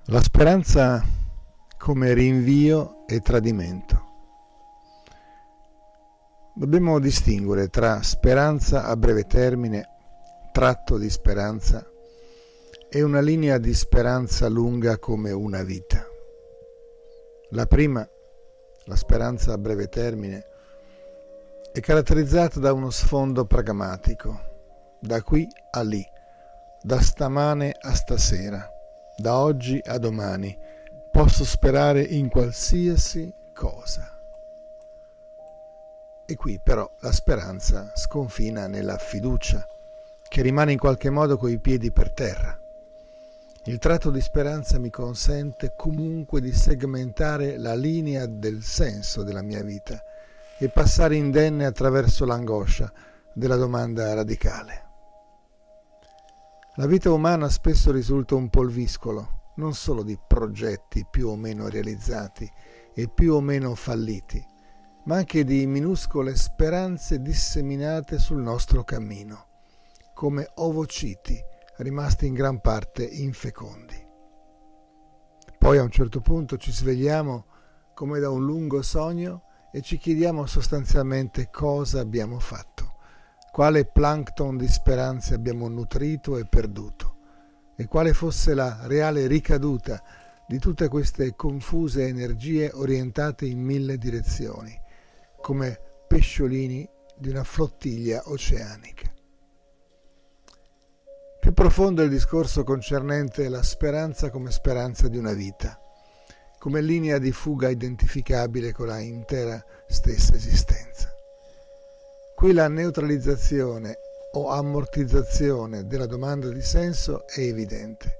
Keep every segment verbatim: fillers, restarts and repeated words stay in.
La speranza come rinvio e tradimento. Dobbiamo distinguere tra speranza a breve termine, tratto di speranza, e una linea di speranza lunga come una vita. La prima, la speranza a breve termine, è caratterizzata da uno sfondo pragmatico, da qui a lì, da stamane a stasera, da oggi a domani, posso sperare in qualsiasi cosa. E qui però la speranza sconfina nella fiducia, che rimane in qualche modo coi piedi per terra. Il tratto di speranza mi consente comunque di segmentare la linea del senso della mia vita e passare indenne attraverso l'angoscia della domanda radicale. La vita umana spesso risulta un polviscolo, non solo di progetti più o meno realizzati e più o meno falliti, ma anche di minuscole speranze disseminate sul nostro cammino, come ovociti rimasti in gran parte infecondi. Poi a un certo punto ci svegliamo come da un lungo sogno e ci chiediamo sostanzialmente cosa abbiamo fatto, quale plancton di speranze abbiamo nutrito e perduto, e quale fosse la reale ricaduta di tutte queste confuse energie orientate in mille direzioni, come pesciolini di una flottiglia oceanica. Più profondo è il discorso concernente la speranza come speranza di una vita, come linea di fuga identificabile con la intera stessa esistenza. Qui la neutralizzazione o ammortizzazione della domanda di senso è evidente.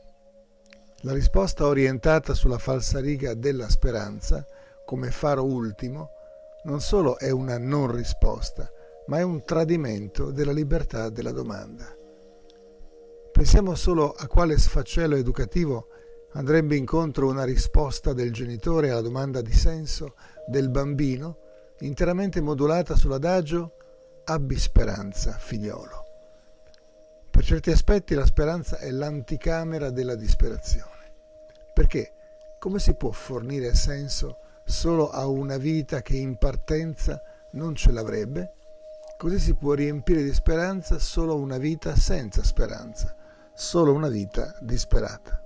La risposta orientata sulla falsariga della speranza, come faro ultimo, non solo è una non risposta, ma è un tradimento della libertà della domanda. Pensiamo solo a quale sfaccello educativo andrebbe incontro una risposta del genitore alla domanda di senso del bambino, interamente modulata sull'adagio «abbi speranza, figliolo». Per certi aspetti la speranza è l'anticamera della disperazione, perché come si può fornire senso solo a una vita che in partenza non ce l'avrebbe? Così si può riempire di speranza solo una vita senza speranza, solo una vita disperata.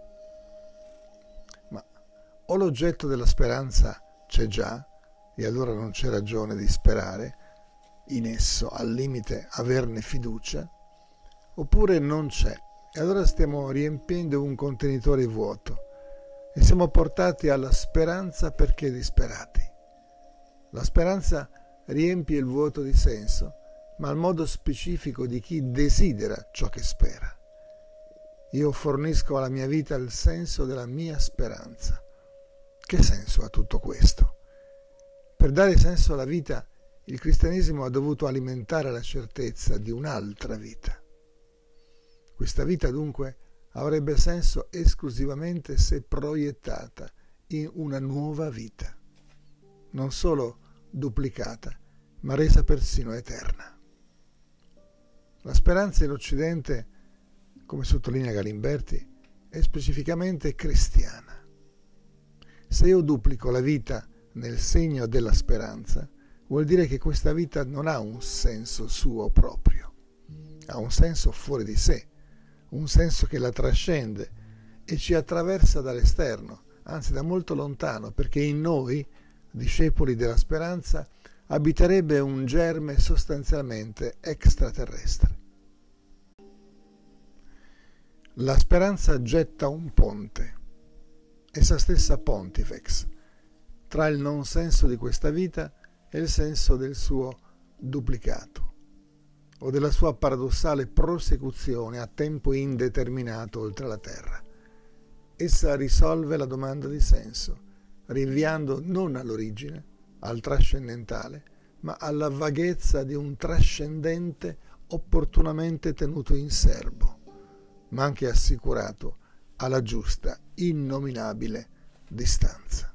Ma o l'oggetto della speranza c'è già, e allora non c'è ragione di sperare in esso, al limite averne fiducia, oppure non c'è, e allora stiamo riempiendo un contenitore vuoto e siamo portati alla speranza perché disperati. La speranza riempie il vuoto di senso, ma al modo specifico di chi desidera ciò che spera. Io fornisco alla mia vita il senso della mia speranza. Che senso ha tutto questo? Per dare senso alla vita, il cristianesimo ha dovuto alimentare la certezza di un'altra vita. Questa vita dunque avrebbe senso esclusivamente se proiettata in una nuova vita, non solo duplicata, ma resa persino eterna. La speranza in Occidente, come sottolinea Galimberti, è specificamente cristiana. Se io duplico la vita nel segno della speranza, vuol dire che questa vita non ha un senso suo proprio, ha un senso fuori di sé, un senso che la trascende e ci attraversa dall'esterno, anzi da molto lontano, perché in noi, discepoli della speranza, abiterebbe un germe sostanzialmente extraterrestre. La speranza getta un ponte, essa stessa pontifex, tra il non senso di questa vita e il senso del suo duplicato, o della sua paradossale prosecuzione a tempo indeterminato oltre la terra. Essa risolve la domanda di senso, rinviando non all'origine, al trascendentale, ma alla vaghezza di un trascendente opportunamente tenuto in serbo, ma anche assicurato alla giusta, innominabile distanza.